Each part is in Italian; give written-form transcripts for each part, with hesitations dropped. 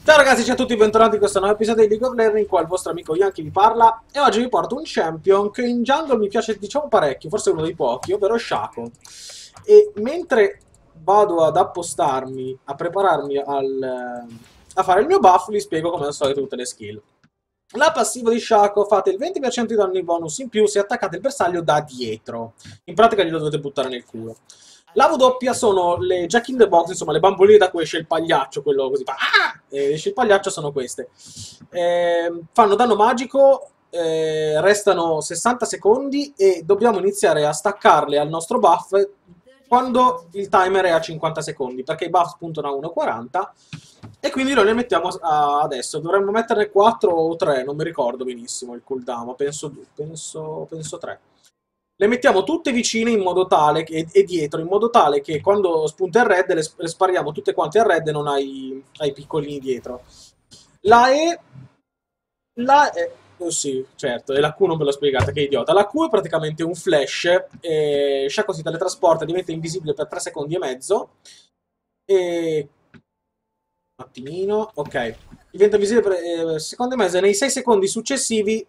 Ciao ragazzi, ciao a tutti, bentornati in questo nuovo episodio di League of Legends in cui il vostro amico Yankee vi parla e oggi vi porto un champion che in jungle mi piace diciamo parecchio, forse uno dei pochi, ovvero Shaco. E mentre vado ad appostarmi, a prepararmi a fare il mio buff, vi spiego come al solito tutte le skill. La passiva di Shaco, fate il 20% di danni bonus in più se attaccate il bersaglio da dietro. In pratica glielo dovete buttare nel culo. La W sono le Jack in the Box, insomma le bamboline da cui esce il pagliaccio, quello così fa ah! E esce il pagliaccio, sono queste. Fanno danno magico, restano 60 secondi e dobbiamo iniziare a staccarle al nostro buff quando il timer è a 50 secondi, perché i buff puntano a 1,40 e quindi noi le mettiamo adesso. Dovremmo metterne 4 o 3, non mi ricordo benissimo il cooldown, ma penso 3. Le mettiamo tutte vicine in modo tale e dietro, in modo tale che quando spunta il red le spariamo tutte quante al red e non ai piccolini dietro. La E... La E... Oh sì, certo, e la Q non ve l'ho spiegata, che idiota. La Q è praticamente un flash, e Shaco si teletrasporta, diventa invisibile per 3 secondi e mezzo, e... Un attimino, ok. Diventa invisibile per secondi e mezzo, e nei 6 secondi successivi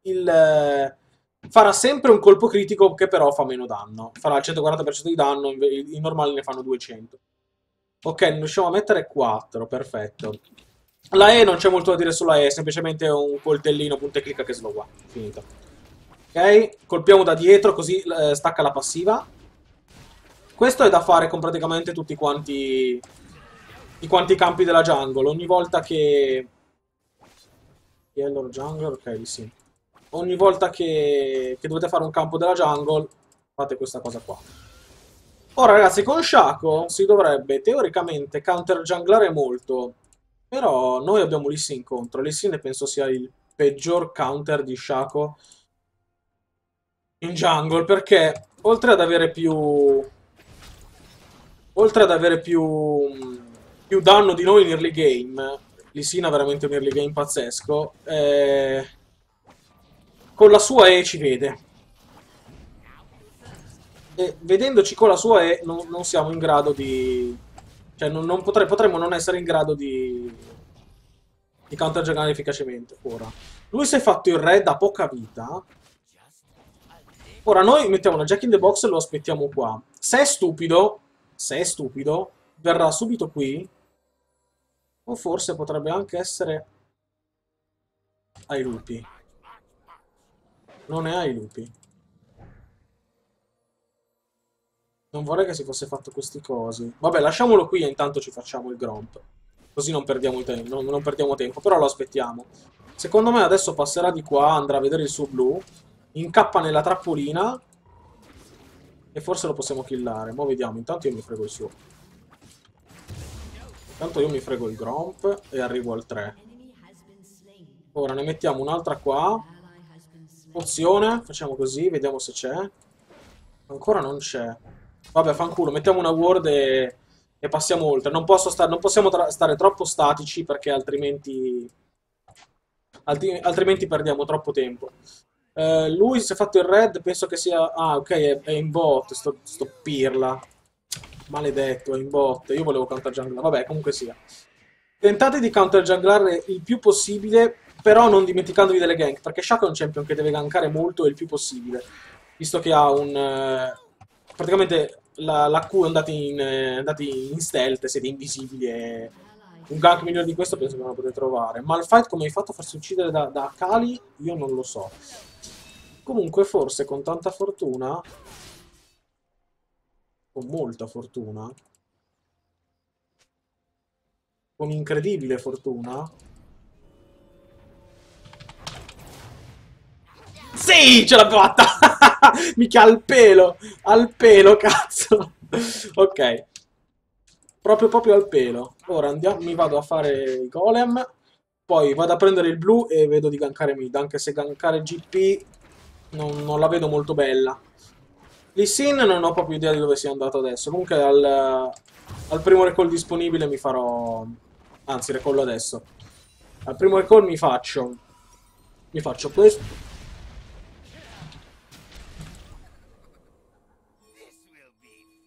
farà sempre un colpo critico che però fa meno danno. Farà il 140% di danno, i normali ne fanno 200. Ok, ne riusciamo a mettere 4, perfetto. La E non c'è molto da dire sulla E, è semplicemente un coltellino punta e clicca che slowa. Finito. Ok, colpiamo da dietro così stacca la passiva. Questo è da fare con praticamente tutti quanti i campi della jungle. Ogni volta che... Chi è il loro jungler? Ok, sì. Ogni volta che dovete fare un campo della jungle, fate questa cosa qua. Ora ragazzi, con Shaco si dovrebbe teoricamente counter junglare molto, però noi abbiamo Lee Sin contro. Lee Sin penso sia il peggior counter di Shaco in jungle, perché oltre ad avere più danno di noi in early game, Lee Sin ha veramente un early game pazzesco, con la sua E ci vede. E vedendoci con la sua E non siamo in grado di... Cioè potremmo non essere in grado di countergiocare efficacemente. Ora, lui si è fatto il re da poca vita. Ora noi mettiamo una Jack in the Box e lo aspettiamo qua. Se è stupido, verrà subito qui. O forse potrebbe anche essere ai lupi. Non è ai lupi. Non vorrei che si fosse fatto questi cosi. Vabbè, lasciamolo qui e intanto ci facciamo il Gromp. Così non perdiamo tempo, non perdiamo tempo, però lo aspettiamo. Secondo me adesso passerà di qua, andrà a vedere il suo blu, incappa nella trappolina e forse lo possiamo killare. Ma vediamo, intanto io mi frego il suo. Intanto io mi frego il Gromp e arrivo al 3. Ora ne mettiamo un'altra qua. Pozione, facciamo così, vediamo se c'è. Ancora non c'è. Vabbè, fanculo, mettiamo una ward e passiamo oltre. Non possiamo stare troppo statici perché altrimenti perdiamo troppo tempo. Lui si è fatto il red, penso che sia... Ah, ok, è in bot, sto pirla. Maledetto, è in bot. Io volevo counter junglare. Vabbè, comunque sia. Tentate di counter junglare il più possibile, però non dimenticandovi delle gank, perché Shaco è un champion che deve gankare molto e il più possibile. Visto che ha un... praticamente la Q è andati in stealth, siete invisibili e... Un gank migliore di questo penso che non lo potete trovare. Malphite come hai fatto a farsi uccidere da Kali? Io non lo so. Comunque forse con tanta fortuna, con molta fortuna, con incredibile fortuna... Sì, ce l'ho fatta! Mica al pelo, cazzo. Ok, proprio al pelo. Ora andiamo, mi vado a fare i golem, poi vado a prendere il blu e vedo di gankare mid, anche se gankare GP non la vedo molto bella. Lee Sin non ho proprio idea di dove sia andato adesso. Comunque al primo recall disponibile mi farò... Anzi, recollo adesso. Al primo recall mi faccio questo.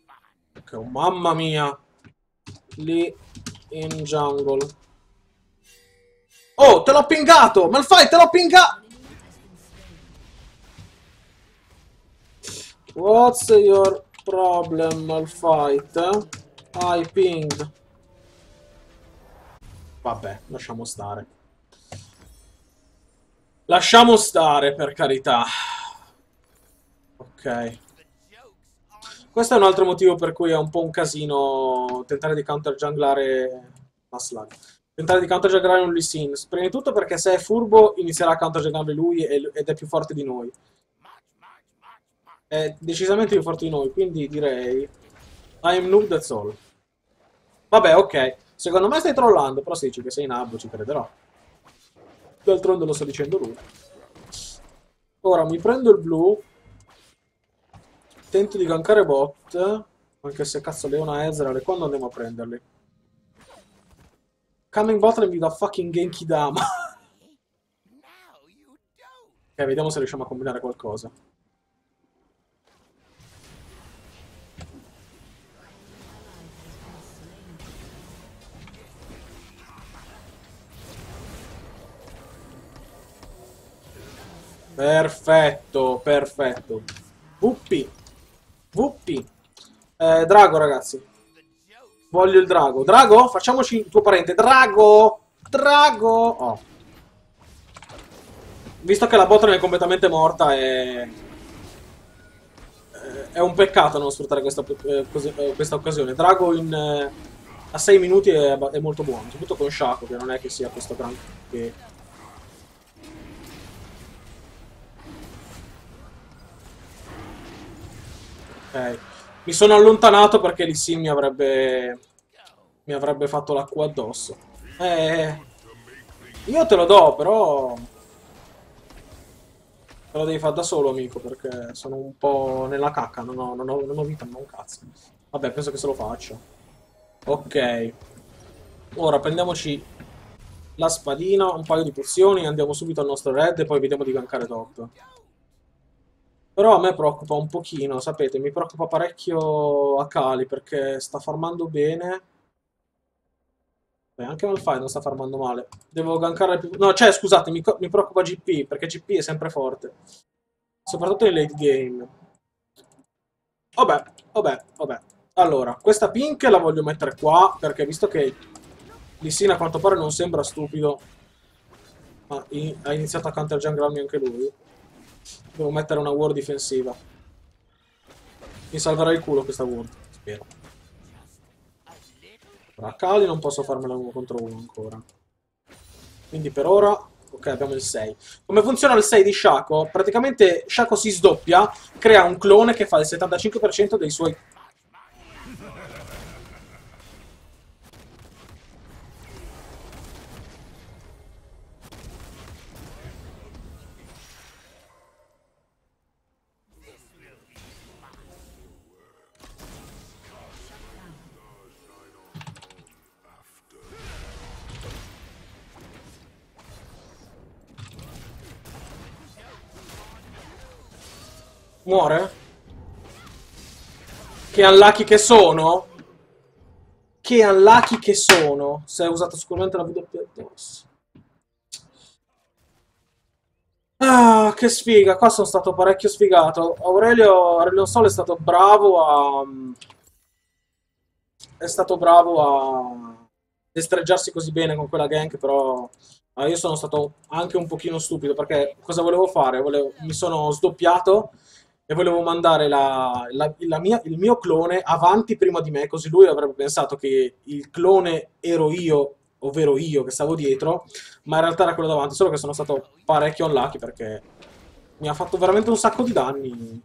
Ok, oh, mamma mia. Lì in jungle. Oh, te l'ho pingato! Malphite, te l'ho pingato! What's your problem, Malphite? I pinged. Vabbè, lasciamo stare. Lasciamo stare, per carità. Ok. Questo è un altro motivo per cui è un po' un casino tentare di counter junglare Maslag. Tentare di counter junglare un Lee Sin. Prima di tutto perché se è furbo inizierà a counter junglare lui ed è più forte di noi. È decisamente più forte di noi, quindi direi I am noob, that's all. Vabbè, ok. Secondo me stai trollando, però se dici che sei nabbo ci crederò. D'altronde lo sta dicendo lui. Ora mi prendo il blu. Tento di gankare bot. Anche se cazzo Leona Ezreal, quando andiamo a prenderli? Coming bot mi dà fucking Genki Dama. Ok, vediamo se riusciamo a combinare qualcosa. Perfetto, perfetto. Wuppi. Wuppi. Drago, ragazzi. Voglio il drago. Drago? Facciamoci il tuo parente. Drago! Drago! Oh. Visto che la botlane è completamente morta, è un peccato non sfruttare questa occasione. Drago a 6 minuti è molto buono, soprattutto con Shaco, che non è che sia questo gran... Che... Ok. Mi sono allontanato perché Lee Sin mi avrebbe fatto la Q addosso. Io te lo do, però... Te lo devi fare da solo, amico, perché sono un po' nella cacca, non ho vita, non ho un cazzo. Vabbè, penso che se lo faccia. Ok. Ora prendiamoci la spadina, un paio di pozioni, andiamo subito al nostro red e poi vediamo di gankare top. Però a me preoccupa un pochino, sapete, mi preoccupa parecchio Akali perché sta farmando bene. Beh, anche Malphite non sta farmando male. Devo gankare più... No, cioè, scusate, mi preoccupa GP, perché GP è sempre forte. Soprattutto in late game. Vabbè, vabbè, vabbè. Allora, questa pink la voglio mettere qua, perché visto che Lee Sin a quanto pare non sembra stupido, ma ha iniziato a counter junglarmi anche lui, devo mettere una ward difensiva. Mi salverà il culo questa ward, spero. Ora, Kali non posso farmela uno contro uno ancora. Quindi per ora... Ok, abbiamo il 6. Come funziona il 6 di Shaco? Praticamente Shaco si sdoppia, crea un clone che fa il 75% dei suoi... Muore? Che unlucky che sono? Che unlucky che sono? Se hai usato sicuramente la W addosso. Ah, che sfiga, qua sono stato parecchio sfigato. Aurelio Sol è stato bravo a... È stato bravo a destreggiarsi così bene con quella gank, però io sono stato anche un pochino stupido, perché cosa volevo fare? Mi sono sdoppiato e volevo mandare il mio clone avanti prima di me, così lui avrebbe pensato che il clone ero io, ovvero io che stavo dietro, ma in realtà era quello davanti, solo che sono stato parecchio unlucky perché mi ha fatto veramente un sacco di danni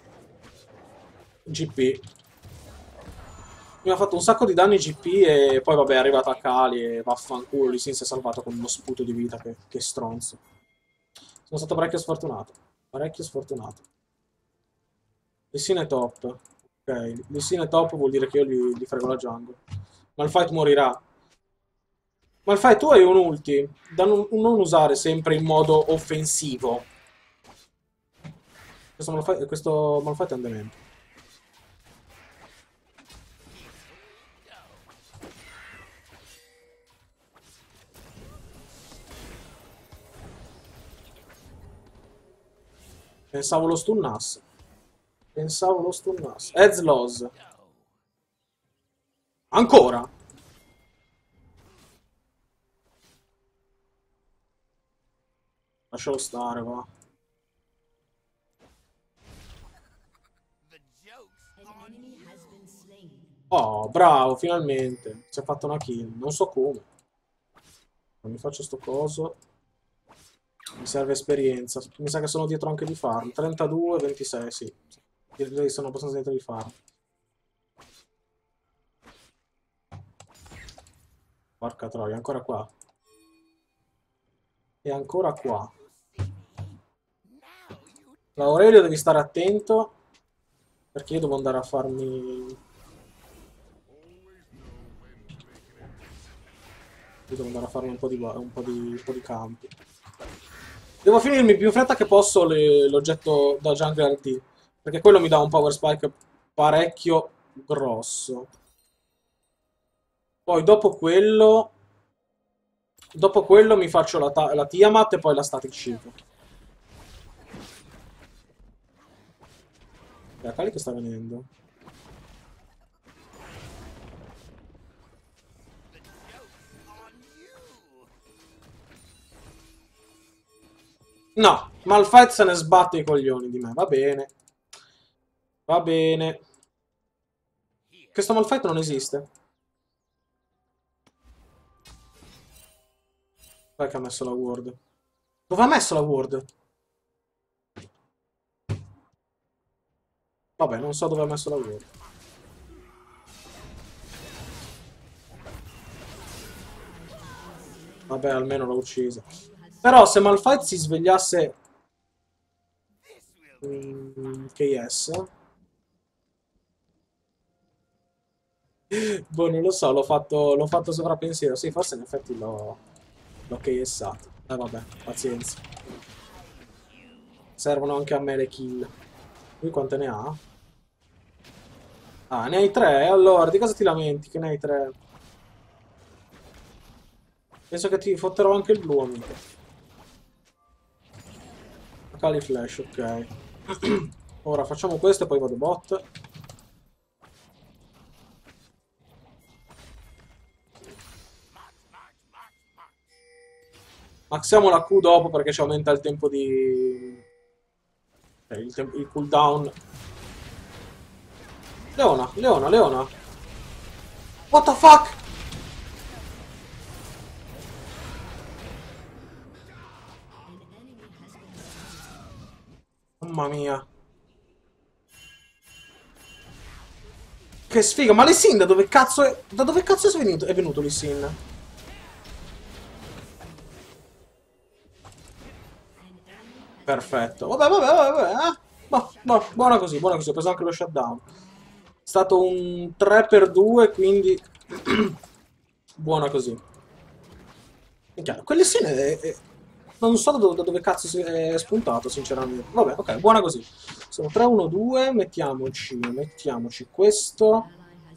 GP. Mi ha fatto un sacco di danni GP e poi vabbè è arrivato a Kali e vaffanculo, Lee Sin si è salvato con uno sputo di vita, che stronzo. Sono stato parecchio sfortunato, parecchio sfortunato. Lee Sin è top. Ok, Lee Sin è top vuol dire che io gli frego la jungle. Malphite morirà. Malphite, tu hai un ulti da non usare sempre in modo offensivo. Questo Malphite è un demente. Pensavo lo stunnasse. Pensavo lo stunnasse. Ezloz. Ancora? Lascialo stare, va. Oh, bravo, finalmente. Si è fatto una kill. Non so come. Non mi faccio sto coso. Mi serve esperienza. Mi sa che sono dietro anche di farm. 32, 26, sì. Direi che sono abbastanza dietro di farm. Porca troia, ancora qua. E ancora qua. Aurelio devi stare attento. Perché io devo andare a farmi... Io devo andare a farmi un po' di campi. Devo finirmi più in fretta che posso l'oggetto da Jungler D. Perché quello mi dà un power spike parecchio grosso. Poi dopo quello... Dopo quello mi faccio la Tiamat e poi la Static Shield. La Kali che sta venendo. No, Malphite se ne sbatte i coglioni di me. Va bene. Va bene. Questo Malphite non esiste. Dov'è che ha messo la ward? Dove ha messo la ward? Vabbè, non so dove ha messo la ward. Vabbè, almeno l'ho uccisa. Però se Malphite si svegliasse... KS... Boh, non lo so, l'ho fatto sovrappensiero. Sì, forse in effetti l'ho KSato. Vabbè, pazienza. Servono anche a me le kill. Lui quante ne ha? Ah, ne hai tre? Allora, di cosa ti lamenti che ne hai tre? Penso che ti fotterò anche il blu, amico. Kali Flash, ok. Ora facciamo questo e poi vado bot. Maxiamo la Q dopo perché ci aumenta il tempo di... il cooldown. Leona, Leona, Leona. What the fuck? Mamma mia. Che sfiga, ma Lee Sin da dove cazzo è... Da dove cazzo è venuto Lee Sin? Perfetto. Vabbè, vabbè, vabbè, buona così, buona così. Ho preso anche lo shutdown. È stato un 3x2, quindi... buona così. Minchia, quel Lee Sin non so da dove cazzo è spuntato, sinceramente. Vabbè, ok, buona così. Sono 3-1-2, mettiamoci questo.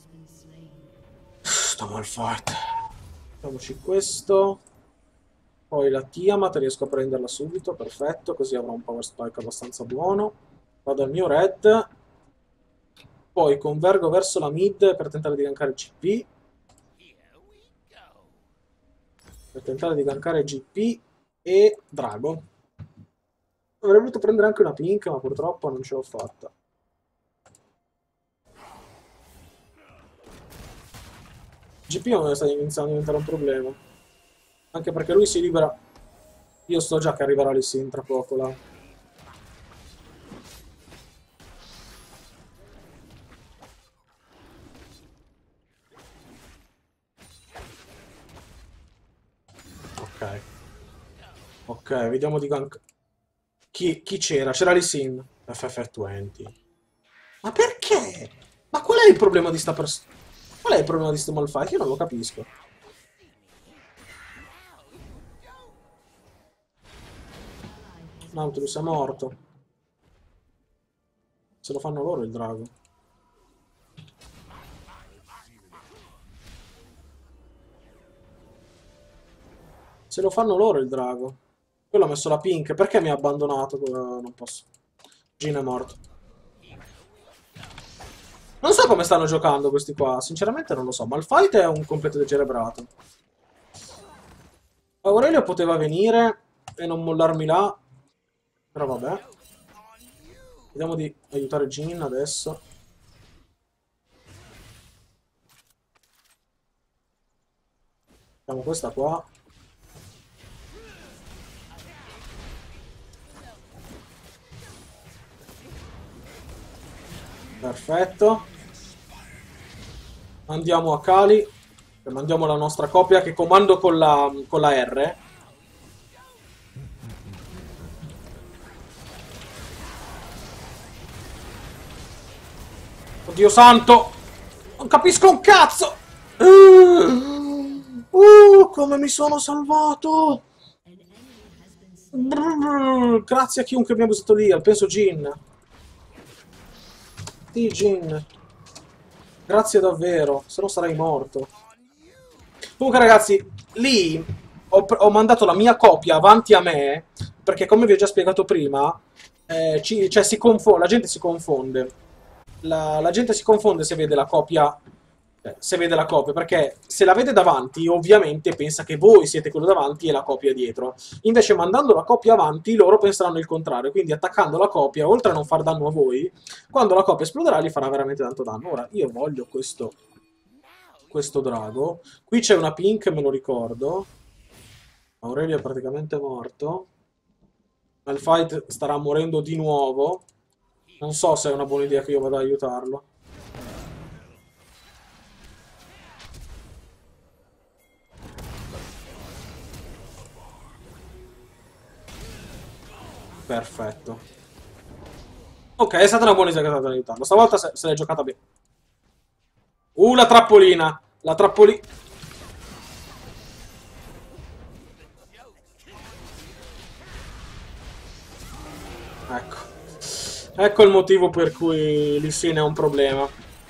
Sto malfatto. Mettiamoci questo. Poi la Tiamat riesco a prenderla subito, perfetto, così avrò un power spike abbastanza buono. Vado al mio red. Poi convergo verso la mid per tentare di gankare GP. Per tentare di gankare GP e Drago. Avrei voluto prendere anche una pink, ma purtroppo non ce l'ho fatta. GP sta iniziando a diventare un problema. Anche perché lui si libera. Io so già che arriverà lì Sin tra poco là. Ok. Ok, vediamo di gank. Chi c'era? C'era Lee Sin. FF20. Ma perché? Ma qual è il problema di sta persona? Qual è il problema di sto Malphite? Io non lo capisco. Nautilus è morto. Se lo fanno loro il drago. Se lo fanno loro il drago. Quello ha messo la pink. Perché mi ha abbandonato? Non posso. Jhin è morto. Non so come stanno giocando questi qua, sinceramente non lo so. Malphite è un completo degerebrato. Aurelio poteva venire e non mollarmi là, però vabbè. Vediamo di aiutare Jhin adesso. Facciamo questa qua. Perfetto. Andiamo a Kali. Mandiamo la nostra coppia che comando con la R. Oddio santo! Non capisco un cazzo! Come mi sono salvato! Grazie a chiunque mi ha buttato lì, penso Jhin. Sì, Jhin. Grazie davvero, se no sarei morto. Comunque ragazzi, lì ho mandato la mia coppia avanti a me, perché come vi ho già spiegato prima, cioè la gente si confonde. La gente si confonde se vede la coppia, perché se la vede davanti, ovviamente pensa che voi siete quello davanti e la coppia dietro. Invece mandando la coppia avanti, loro penseranno il contrario, quindi attaccando la coppia, oltre a non far danno a voi, quando la coppia esploderà gli farà veramente tanto danno. Ora, io voglio questo drago. Qui c'è una pink, me lo ricordo. Aurelio è praticamente morto. Malphite starà morendo di nuovo. Non so se è una buona idea che io vada ad aiutarlo. Perfetto. Ok, è stata una buona idea che vado ad aiutarlo. Stavolta se l'è giocata bene. La trappolina. La trappolina. Ecco. Ecco il motivo per cui Lee Sin è un problema.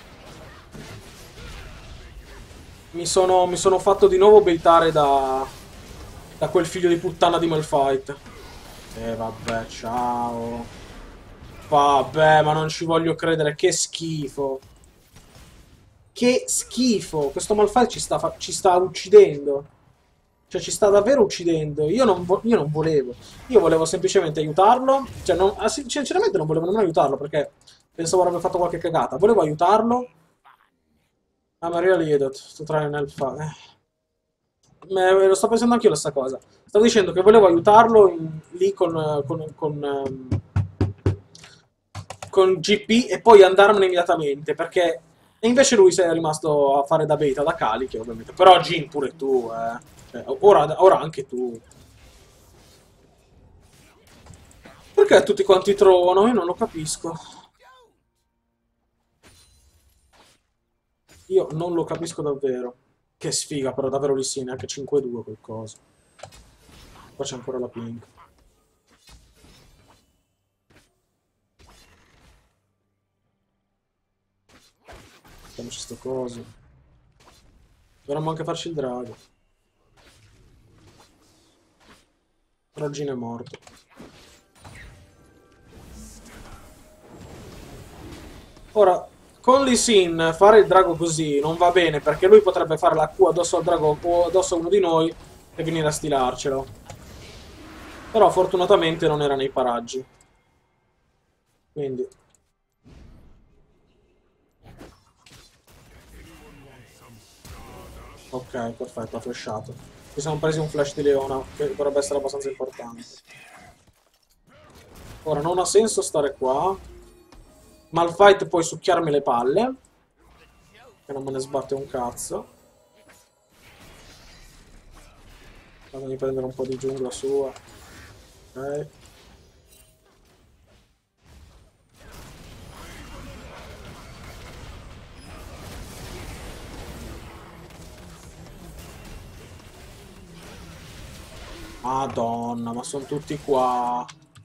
Mi sono fatto di nuovo baitare da quel figlio di puttana di Malphite. Vabbè, ciao. Vabbè, ma non ci voglio credere, che schifo. Che schifo. Questo Malphite ci sta uccidendo. Cioè, ci sta davvero uccidendo. Io non volevo. Io volevo semplicemente aiutarlo. Cioè, sinceramente non volevo nemmeno aiutarlo perché pensavo avrebbe fatto qualche cagata. Volevo aiutarlo. Ah, Maria Liedot, tu trai nel fare. Lo sto pensando anch'io la stessa cosa. Stavo dicendo che volevo aiutarlo lì con GP e poi andarmene immediatamente perché. E invece lui si è rimasto a fare da beta da Kali, che ovviamente. Però Jhin pure tu, Cioè, ora anche tu. Perché tutti quanti trovano? Io non lo capisco. Io non lo capisco davvero. Che sfiga, però davvero Lee Sin, anche 5-2 qualcosa. Qua c'è ancora la pink. Facciamoci sto coso. Dovremmo anche farci il drago. Però Jhin è morto. Ora, con Lee Sin fare il drago così non va bene perché lui potrebbe fare la Q addosso al drago o addosso a uno di noi e venire a stilarcelo. Però fortunatamente non era nei paraggi. Quindi. Ok, perfetto, ha flashato. Ci siamo presi un flash di Leona, che dovrebbe essere abbastanza importante. Ora, non ha senso stare qua. Malphite puoi succhiarmi le palle. Che non me ne sbatte un cazzo. Fatemi prendere un po' di giungla sua. Ok. Madonna, ma sono tutti qua.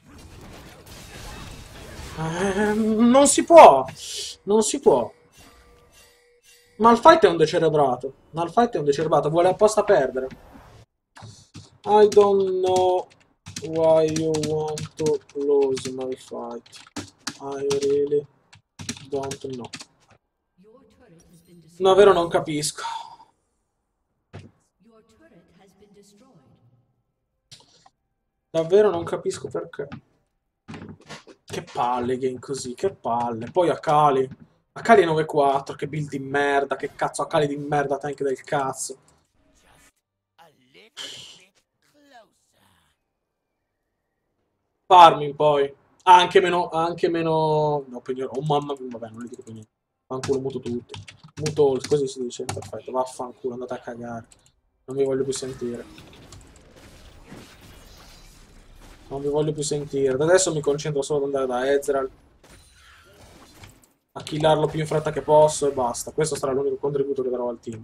Non si può. Non si può. Malphite è un decerebrato. Malphite è un decerebrato. Vuole apposta perdere. I don't know why you want to lose Malphite. I really don't know. No, vero, non capisco. Davvero non capisco perché. Che palle game così, che palle. Poi Akali. Akali 9-4, che build di merda, che cazzo Akali di merda, tank del cazzo. Farming poi. Anche meno... No, oh mamma mia, vabbè, non le dico più niente. Fanculo, muto tutti. Muto, così si dice, perfetto. Vaffanculo, andate a cagare. Non vi voglio più sentire. Non vi voglio più sentire. Da adesso mi concentro solo ad andare da Ezreal. A killarlo più in fretta che posso e basta. Questo sarà l'unico contributo che darò al team.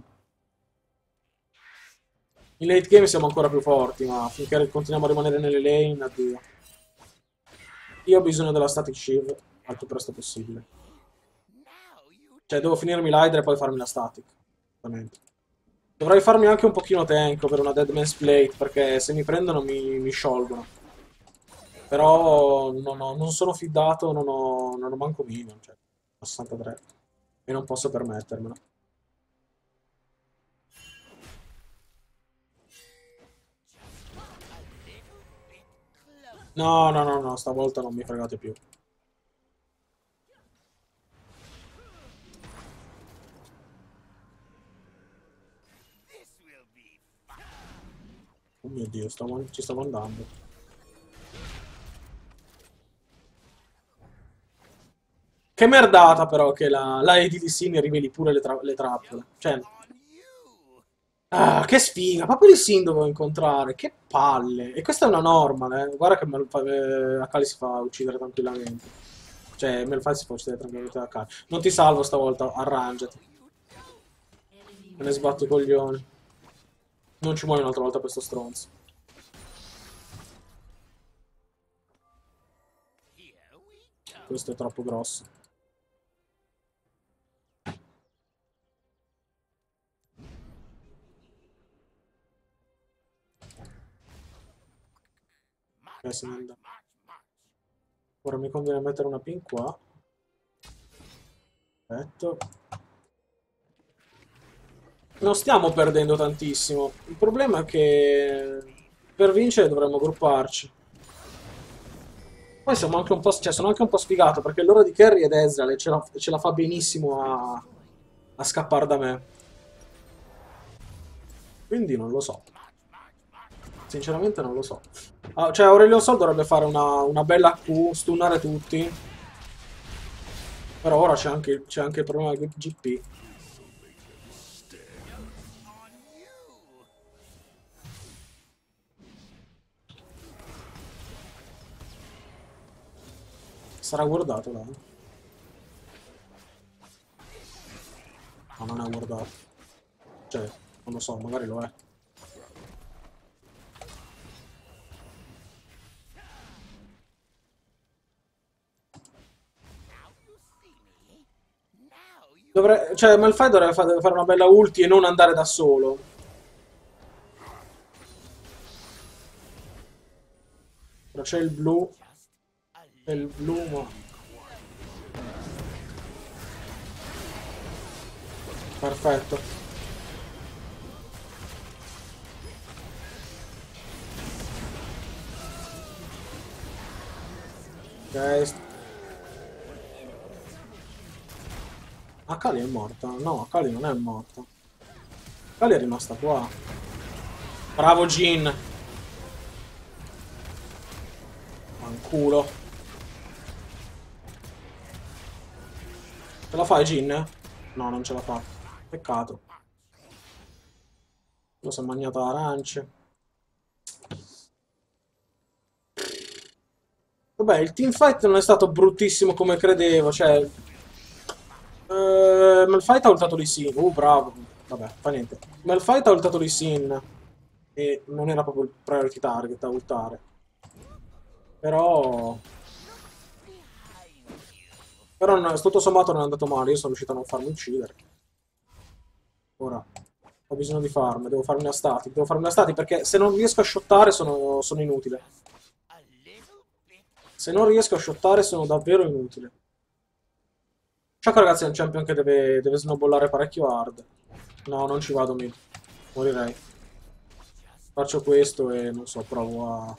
In late game siamo ancora più forti, ma finché continuiamo a rimanere nelle lane, addio. Io ho bisogno della static shield al più presto possibile. Cioè, devo finirmi l'Hydra e poi farmi la static. Ovviamente. Dovrei farmi anche un pochino tank per una Deadman's Plate, perché se mi prendono mi sciolgono. Però non sono fidato, non ho manco minion, cioè, 63. E non posso permettermelo. No, stavolta non mi fregate più. Oh mio Dio, ci stavo andando. Che merdata però che la ADDC mi riveli pure le trappole. Cioè... Ah, che sfiga, proprio il Sin dovevo incontrare, che palle. E questa è una normal, Guarda che Akali si fa uccidere tranquillamente. Cioè, Malphite si fa uccidere tranquillamente da Akali. Non ti salvo stavolta, arrangiati. Me ne sbatto i coglioni. Non ci muoio un'altra volta questo stronzo. Questo è troppo grosso. Se ne andrà. Ora mi conviene mettere una pin qua. Perfetto. Non stiamo perdendo tantissimo. Il problema è che per vincere dovremmo grupparci. Poi siamo anche un po', cioè, sono anche un po' sfigato perché l'ora di carry è Ezreal e ce la fa benissimo a scappare da me. Quindi non lo so. Sinceramente non lo so. Ah, cioè Aurelio Sol dovrebbe fare una bella Q, stunnare tutti. Però ora c'è anche il problema del GP. Sarà guardato là. No, non è guardato. Cioè, non lo so, magari lo è. Cioè, Malphite deve fare una bella ulti e non andare da solo. Ora c'è il blu. C'è il blu, ma... Perfetto. Ok. Akali è morta? No, Akali non è morta. Akali è rimasta qua. Bravo Jin. Fanculo. Ce la fai Jin? No, non ce la fa. Peccato. Lo si è mangiato arance. Vabbè, il teamfight non è stato bruttissimo come credevo, cioè... Malphite ha ultato Lee Sin. Bravo. Vabbè, fa niente. Malphite ha ultato Lee Sin. E non era proprio il priority target da ultare. Però... Però tutto sommato non è andato male. Io sono riuscito a non farmi uccidere. Ora... Ho bisogno di farm. Devo farmi una static. Devo farmi una static perché se non riesco a shottare sono inutile. Se non riesco a shottare sono davvero inutile. Sciocco ragazzi è un champion che deve snowballare parecchio hard. No, non ci vado mid. Morirei. Faccio questo e non so, provo a...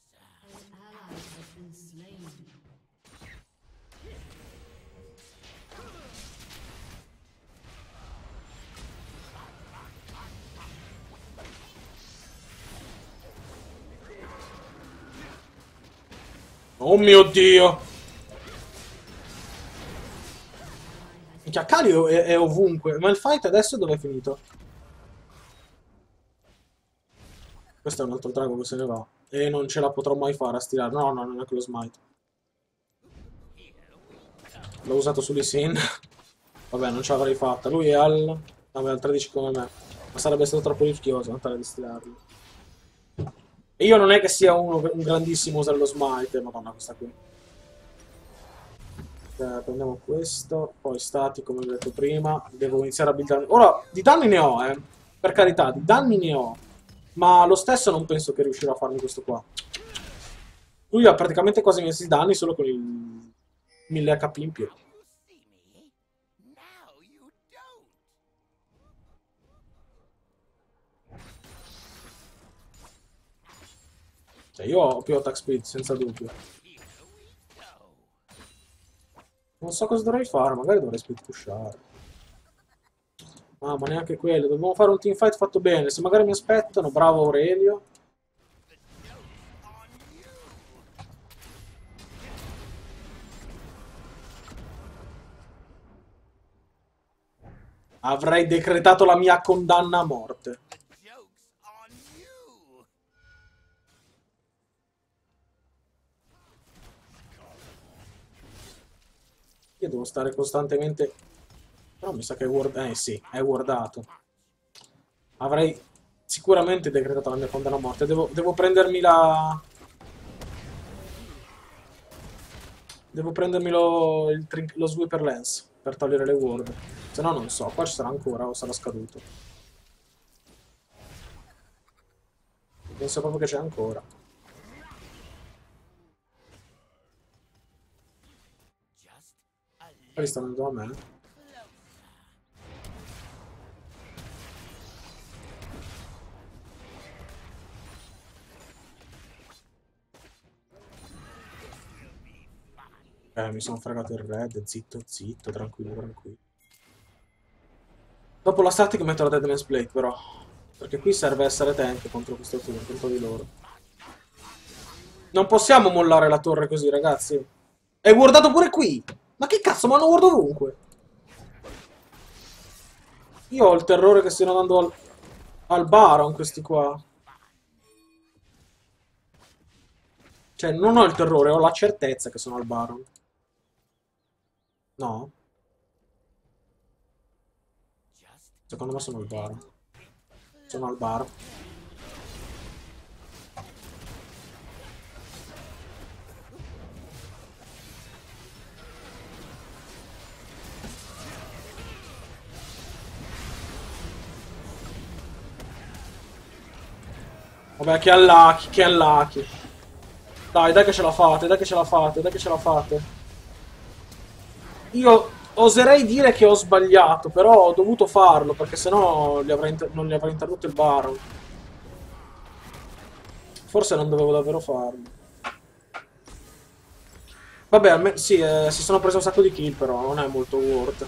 Oh mio Dio! Minchia, Calio è ovunque. Ma il fight adesso dove è finito? Questo è un altro drago che se ne va. E non ce la potrò mai fare a stirare. No, no, non è quello smite. L'ho usato su Lee Sin. Vabbè, non ce l'avrei fatta. Lui è al... Vabbè, al 13 come me. Ma sarebbe stato troppo rischioso andare a distillarlo. E io non è che sia un grandissimo usare lo smite. Madonna, questa qui. Prendiamo questo. Poi stati, come ho detto prima. Devo iniziare a buildare... Ora, di danni ne ho, eh. Per carità, di danni ne ho. Ma lo stesso non penso che riuscirò a farmi questo qua. Lui ha praticamente quasi i messi danni solo con il 1000 HP in più. Cioè, io ho più attack speed, senza dubbio. Non so cosa dovrei fare, magari dovrei split pushare. Ah, ma neanche quello. Dobbiamo fare un teamfight fatto bene. Se magari mi aspettano, bravo Aurelio. Avrei decretato la mia condanna a morte. Io devo stare costantemente... Però mi sa che è guardato. Sì, è guardato. Avrei sicuramente decretato la mia condanna a morte. Devo prendermi la... Devo prendermi lo Sweeper Lens per togliere le ward. Se no non so, qua ci sarà ancora o sarà scaduto. Penso proprio che c'è ancora. Poi stanno andando a me. Mi sono fregato il red, zitto, zitto, tranquillo, tranquillo. Dopo la static metto la Deadman's Blade però. Perché qui serve essere tank contro questo team, contro di loro. Non possiamo mollare la torre così, ragazzi. È guardato pure qui! Ma che cazzo, ma hanno guardato ovunque! Io ho il terrore che stiano andando al Baron questi qua. Cioè, non ho il terrore, ho la certezza che sono al Baron. No? Secondo me sono al Baron. Sono al Baron. Vabbè, che unlucky, che unlucky. Dai che ce la fate, dai che ce la fate, dai che ce la fate. Io oserei dire che ho sbagliato, però ho dovuto farlo, perché sennò non gli avrei interrotto il Baron. Forse non dovevo davvero farlo. Vabbè, sì, si sono preso un sacco di kill, però non è molto worth.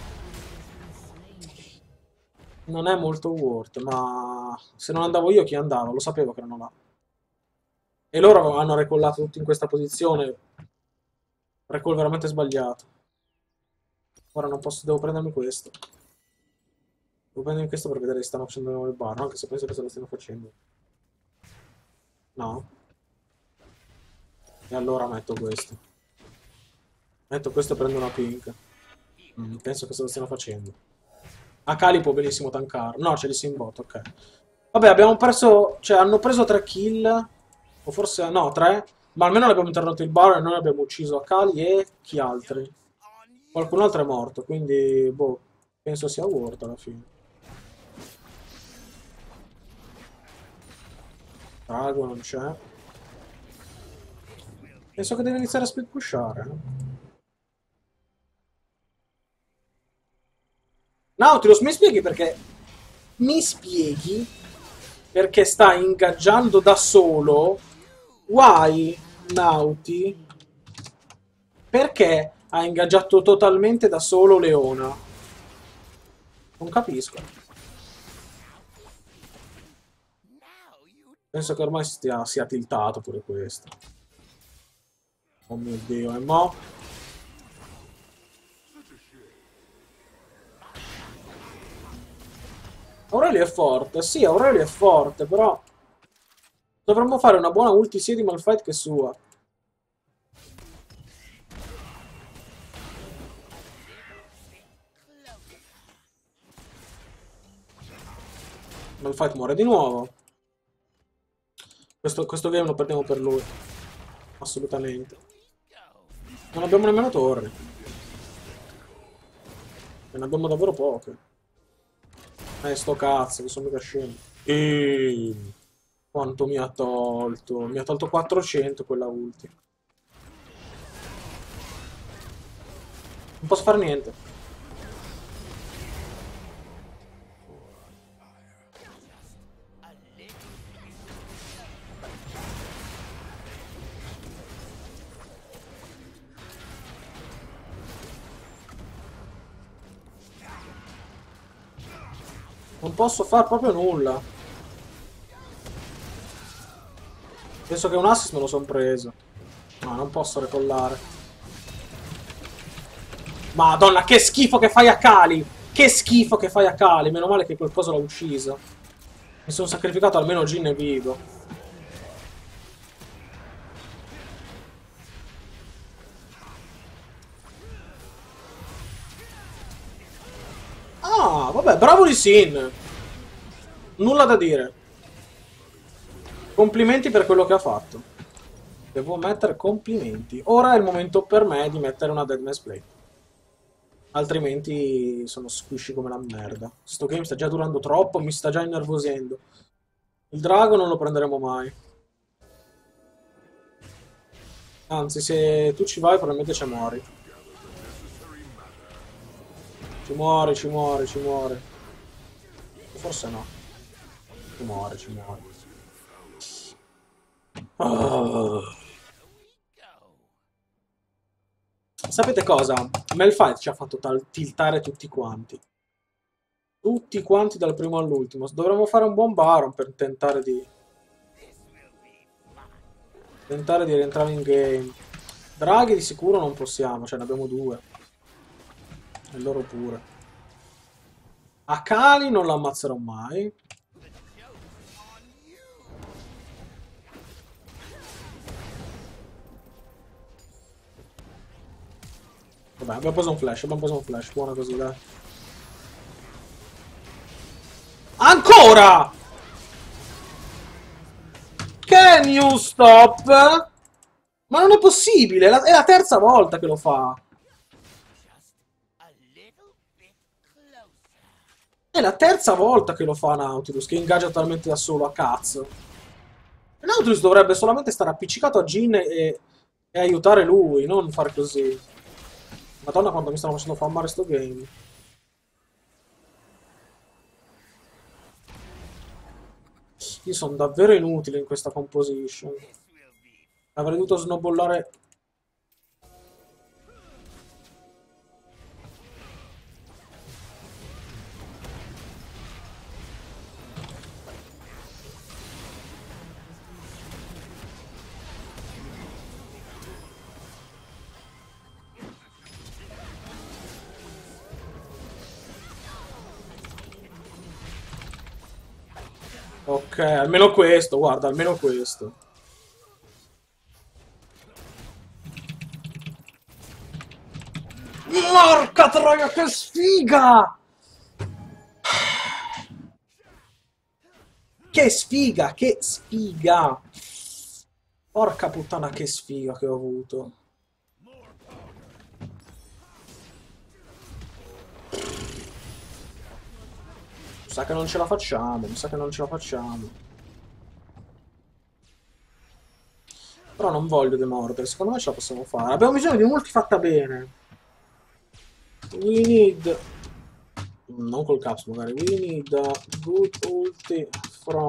Non è molto worth, ma se non andavo io chi andava? Lo sapevo che erano là. E loro hanno recollato tutti in questa posizione. Recall veramente sbagliato. Ora non posso, devo prendermi questo. Devo prendermi questo per vedere se stanno facendo il bar, anche se penso che se lo stiano facendo. No. E allora metto questo. Metto questo e prendo una pink. Penso che se lo stiano facendo. Akali può benissimo tankare. No, c'è il bot, ok. Vabbè, abbiamo preso... Cioè, hanno preso 3 kill. O forse... No, 3. Ma almeno abbiamo interrotto il bar e noi abbiamo ucciso Akali e chi altri. Qualcun altro è morto, quindi... Boh, penso sia worth alla fine. Drago non c'è. Penso che deve iniziare a split pushare. Nautilus, mi spieghi perché... Mi spieghi perché sta ingaggiando da solo? Why, Nauti? Perché ha ingaggiato totalmente da solo Leona? Non capisco. Penso che ormai sia tiltato pure questo. Oh mio Dio, e mo? Aurelio è forte, sì, Aurelio è forte, però... Dovremmo fare una buona ulti sia di Malphite che sua. Malphite muore di nuovo. Questo game lo perdiamo per lui. Assolutamente. Non abbiamo nemmeno torri. E ne abbiamo davvero poche. Sto cazzo, che sono mica scemo. Quanto mi ha tolto? Mi ha tolto 400 quella ulti. Non posso fare niente. Non posso fare proprio nulla. Penso che un assist me lo sono preso. No, non posso recollare. Madonna, che schifo che fai a Kali! Che schifo che fai a Kali! Meno male che quel coso l'ha ucciso. Mi sono sacrificato, almeno Jin è vivo. Ah, vabbè, bravo Lee Sin. Nulla da dire. Complimenti per quello che ha fatto. Devo mettere complimenti. Ora è il momento per me di mettere una Dead Man's Play. Altrimenti sono squishy come la merda. Sto game sta già durando troppo, mi sta già innervosendo. Il drago non lo prenderemo mai. Anzi, se tu ci vai probabilmente ci muori. Ci muore, ci muore, ci muore. Forse no. Ci muore, ci muore. Ah. Sapete cosa? Malphite ci ha fatto tiltare tutti quanti. Tutti quanti dal primo all'ultimo. Dovremmo fare un buon Baron per tentare di rientrare in game. Draghi di sicuro non possiamo, ce ne abbiamo due. E loro pure. Akali non la ammazzerò mai. Vabbè, abbiamo preso un flash, buona così, dai. Ancora! Can you stop? Ma non è possibile, è la terza volta che lo fa. È la terza volta che lo fa Nautilus, che ingaggia talmente da solo a cazzo. Nautilus dovrebbe solamente stare appiccicato a Jhin e aiutare lui, non fare così. Madonna quanto mi stanno facendo fammare sto game. Io sono davvero inutile in questa composition. Avrei dovuto snowballare. Ok, almeno questo, guarda, almeno questo. Porca troia, che sfiga! Che sfiga, che sfiga! Porca puttana, che sfiga che ho avuto. Mi sa che non ce la facciamo, mi sa che non ce la facciamo. Però non voglio demordere, secondo me ce la possiamo fare. Abbiamo bisogno di un'ulti fatta bene. We need... Non col caps magari. We need a good ulti from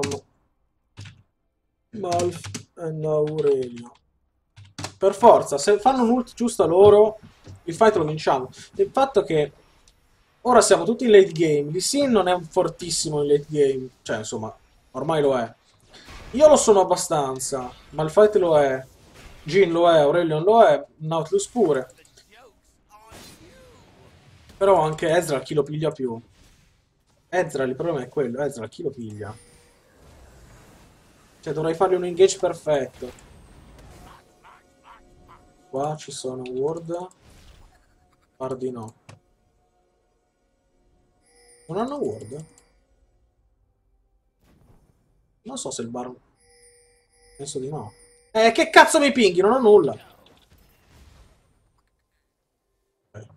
Malf and Aurelio. Per forza, se fanno un ult giusto a loro, il fight lo vinciamo. Il fatto che ora siamo tutti in late game. Lee Sin non è fortissimo in late game. Cioè, insomma, ormai lo è. Io lo sono abbastanza. Malphite lo è. Jhin lo è. Aurelion lo è. Nautilus pure. Però anche Ezreal chi lo piglia più? Ezreal, il problema è quello. Ezreal chi lo piglia? Cioè, dovrei fargli un engage perfetto. Qua ci sono ward. Guardi no. Non hanno ward? Non so se il Baron... Penso di no. Che cazzo mi pinghi? Non ho nulla. Ok.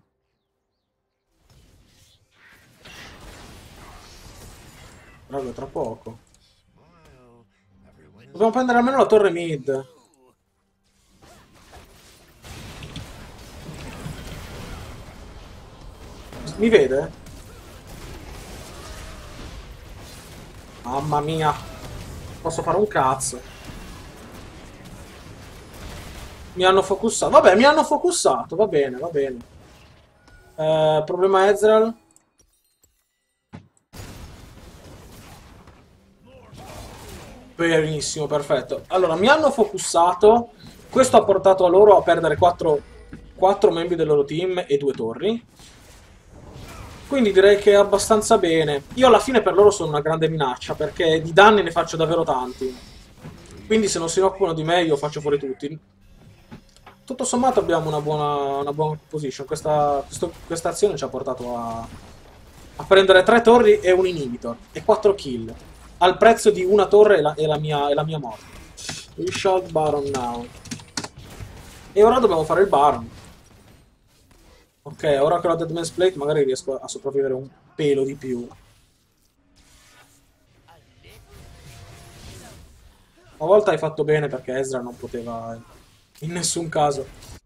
Raga, tra poco. Dobbiamo prendere almeno la torre mid. Mi vede? Mamma mia. Posso fare un cazzo. Mi hanno focussato. Vabbè, mi hanno focussato. Va bene, va bene. Problema Ezreal. Benissimo, perfetto. Allora, mi hanno focussato. Questo ha portato a loro a perdere 4 membri del loro team e 2 torri. Quindi direi che è abbastanza bene. Io alla fine per loro sono una grande minaccia, perché di danni ne faccio davvero tanti. Quindi se non si occupano di me io faccio fuori tutti. Tutto sommato abbiamo una buona position. Questa azione ci ha portato a prendere 3 torri e un inhibitor. E 4 kill. Al prezzo di una torre e la mia morte. We shall Baron now. E ora dobbiamo fare il Baron. Ok, ora che ho la Deadman's Plate magari riesco a sopravvivere un pelo di più. Una volta hai fatto bene perché Ezra non poteva in nessun caso.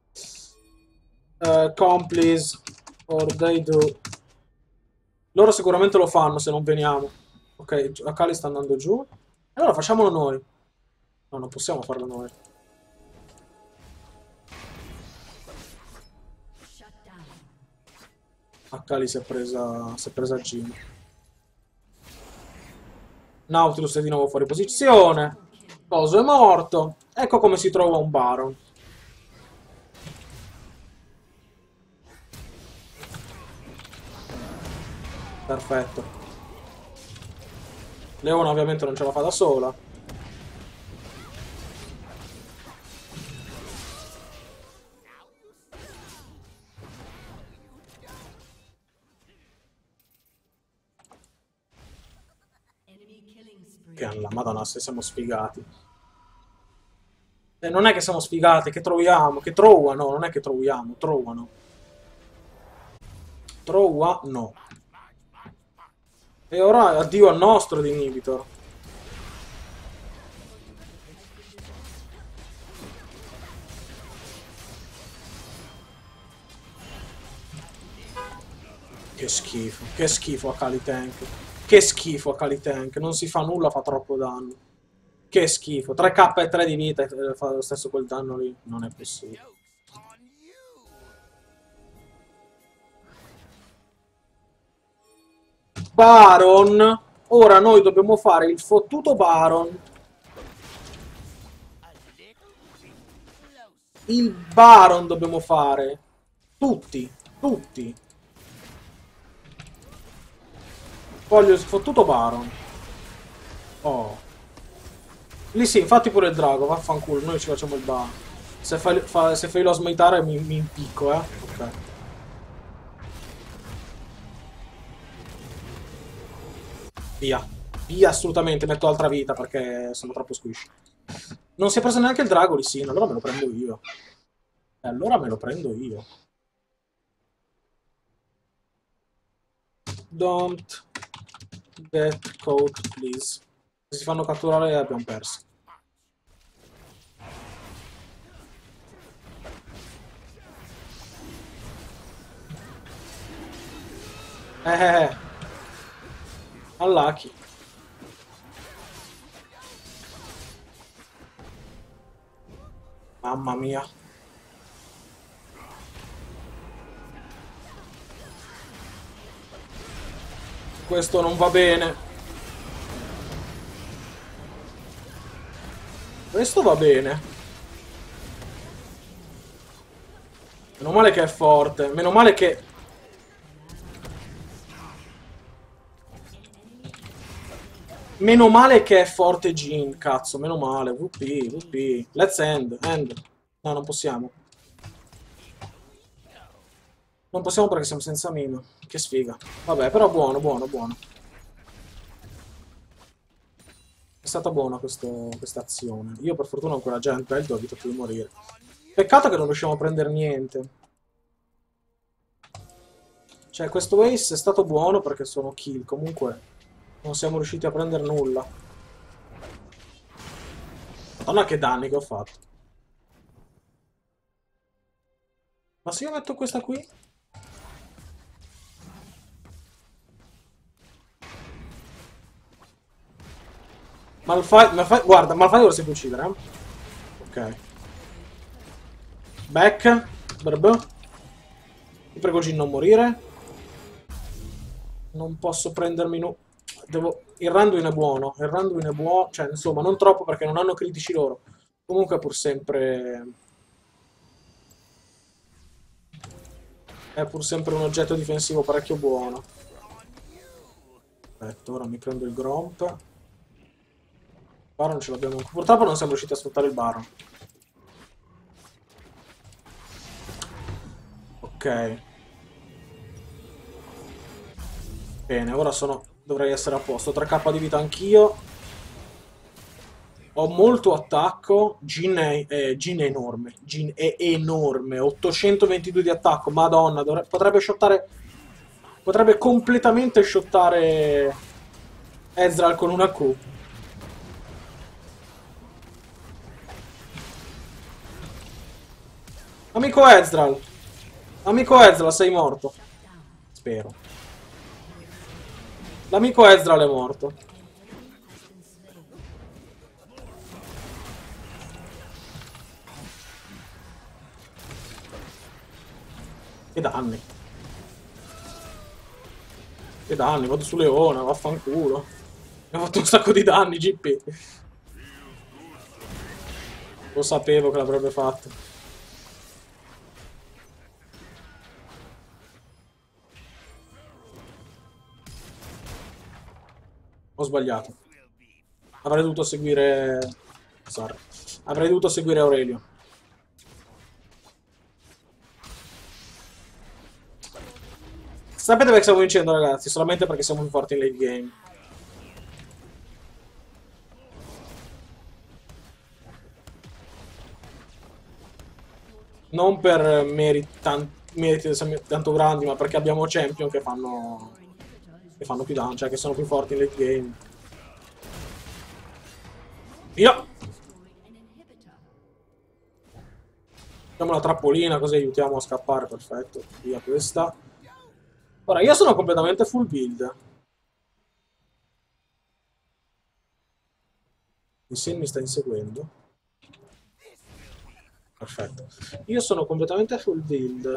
Come please. Or they do. Loro sicuramente lo fanno se non veniamo. Ok, Akali sta andando giù. Allora facciamolo noi. No, non possiamo farlo noi. Akali si è presa Jhin. Nautilus è di nuovo fuori posizione. Coso è morto. Ecco come si trova un Baron. Perfetto. Leona ovviamente non ce la fa da sola. Che alla madonna se siamo sfigati. Non è che siamo sfigati, che troviamo, che trovano, non è che troviamo, trovano. No. E ora addio al nostro di inhibitor. Che schifo a Kali Tank. Che schifo a Kali Tank, non si fa nulla, fa troppo danno. Che schifo, 3k e 3 di vita e fa lo stesso quel danno lì, non è possibile. Baron, ora noi dobbiamo fare il fottuto Baron. Il Baron dobbiamo fare. Tutti, tutti. Voglio il fottuto Baron. Oh. Lì sì, infatti pure il drago, vaffanculo, noi ci facciamo il Baron. Se fai lo smaitare mi impicco, Ok. Via. Via assolutamente, metto altra vita perché sono troppo squishy. Non si è preso neanche il drago lì, sì, allora me lo prendo io. E allora me lo prendo io. Don't get caught, please. Se si fanno catturare abbiamo perso. Eh. Unlucky. Mamma mia. Questo non va bene. Questo va bene. Meno male che è forte. Meno male che... Meno male che è forte Jhin, cazzo. Meno male. VP, VP. Let's end. End. No, non possiamo. Non possiamo perché siamo senza mino. Che sfiga. Vabbè, però buono, buono, buono. È stata buona questa azione. Io per fortuna con quella Giant Belt ho evitato di morire. Peccato che non riusciamo a prendere niente. Cioè, questo ace è stato buono perché sono kill. Comunque non siamo riusciti a prendere nulla. Madonna che danni che ho fatto. Ma se io metto questa qui? Malphite, guarda, Malphite lo si può uccidere, eh? Ok. Back. Brr. Ti prego di non morire. Non posso prendermi... Devo... Il Randuin è buono. Il Randuin è buono. Cioè, insomma, non troppo perché non hanno critici loro. Comunque è pur sempre... È pur sempre un oggetto difensivo parecchio buono. Aspetta, ora mi prendo il Gromp. Baron ce l'abbiamo. Purtroppo non siamo riusciti a sfruttare il Baron. Ok. Bene, ora sono... Dovrei essere a posto. 3k di vita anch'io. Ho molto attacco. Jhin è enorme. Jhin è enorme. 822 di attacco. Madonna, potrebbe shottare... Potrebbe completamente shottare Ezreal con una Q. Amico Ezreal. Amico Ezreal, sei morto. Spero. L'amico Ezreal è morto. Che danni. Che danni, vado su Leona, vaffanculo. Mi ha fatto un sacco di danni, GP. Lo sapevo che l'avrebbe fatto. Ho sbagliato. Avrei dovuto seguire... Sorry. Avrei dovuto seguire Aurelio. Sapete perché stiamo vincendo, ragazzi? Solamente perché siamo più forti in late game. Non per meriti tanto grandi, ma perché abbiamo champion che fanno più danno, cioè che sono più forti in late game. Via! Facciamo la trappolina così aiutiamo a scappare, perfetto. Via questa. Ora, io sono completamente full build. Il Sin mi sta inseguendo. Perfetto. Io sono completamente full build.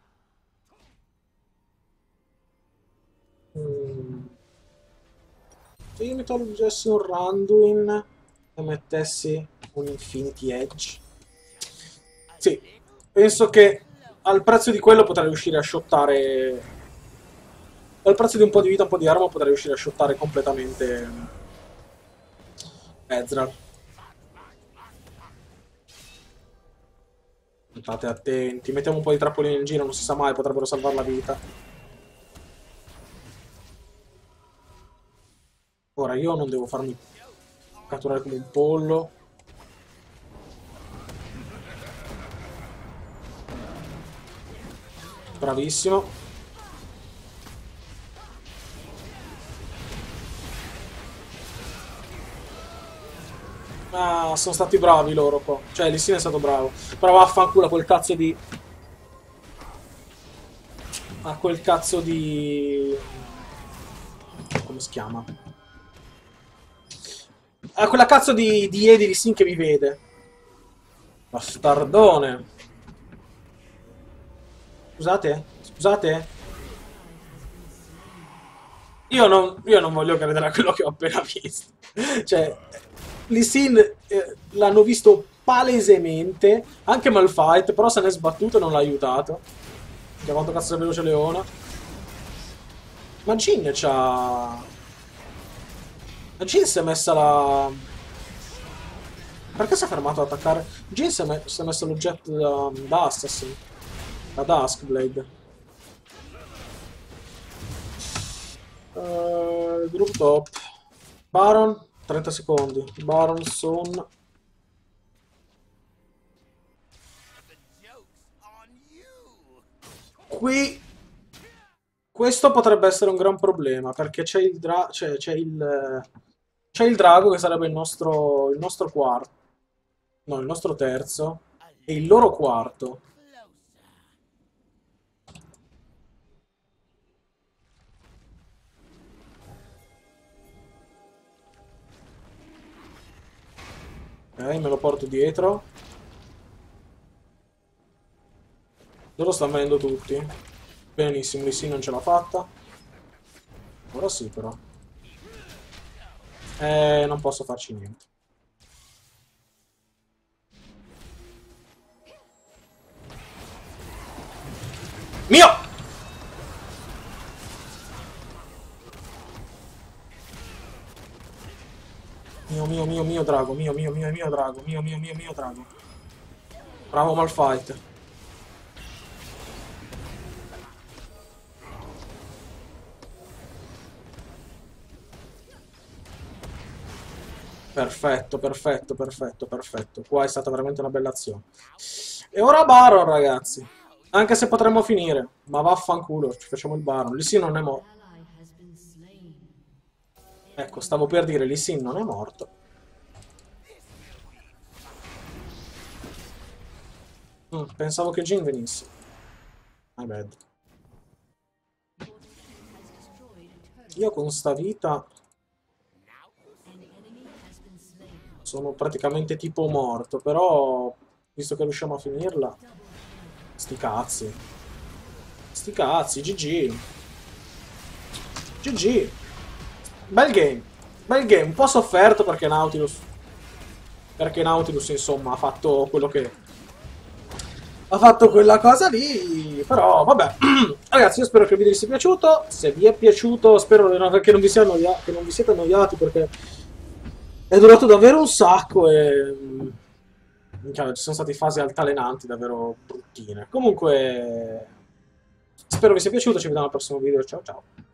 Se io mi togliersi un Randuin e mettessi un Infinity Edge. Sì, penso che al prezzo di quello potrei riuscire a shottare... Al prezzo di un po' di vita, un po' di arma potrei riuscire a shottare completamente Ezreal. State attenti, mettiamo un po' di trappoline in giro, non si sa mai, potrebbero salvare la vita. Ora io non devo farmi catturare come un pollo. Bravissimo. Ah, sono stati bravi loro qua. Cioè, Lissine è stato bravo. Però vaffanculo quel cazzo di... a quel cazzo di... come si chiama? A quella cazzo di Edi Sin che mi vede. Bastardone. Scusate? Scusate? Io non voglio credere a quello che ho appena visto. Cioè, Lee Sin l'hanno visto palesemente, anche Malphite, però se n'è sbattuto e non l'ha aiutato. Che quanto cazzo è veloce Leona. Ma Jhin c'ha... Ma Jhin si è messa la... Perché si è fermato ad attaccare? Jhin si è messo l'oggetto da Assassin. Da Duskblade. Group top. Baron, 30 secondi. Baron, Son. Qui questo potrebbe essere un gran problema perché c'è c'è il drago che sarebbe il nostro quarto, no, il nostro terzo e il loro quarto. Ok, me lo porto dietro. Loro stanno venendo tutti. Benissimo, Lee Sin non ce l'ha fatta. Ora sì, però. Non posso farci niente. Mio! Mio drago, mio drago, mio drago. Bravo Malphite. Perfetto, perfetto, perfetto, perfetto. Qua è stata veramente una bella azione. E ora Baron, ragazzi. Anche se potremmo finire. Ma vaffanculo, ci facciamo il Baron. Lee Sin non è morto. Ecco, stavo per dire, Lee Sin non è morto. Pensavo che Jhin venisse. My bad. Io con sta vita sono praticamente tipo morto, però visto che riusciamo a finirla, sti cazzi. Sti cazzi, GG. GG. Bel game. Bel game, un po' sofferto perché Nautilus insomma ha fatto quello che ha fatto quella cosa lì, però vabbè. Ragazzi, io spero che il video vi sia piaciuto. Se vi è piaciuto, spero che non vi sia che non vi siete annoiati perché è durato davvero un sacco e minchia, ci sono state fasi altalenanti davvero bruttine. Comunque spero vi sia piaciuto, ci vediamo al prossimo video. Ciao ciao.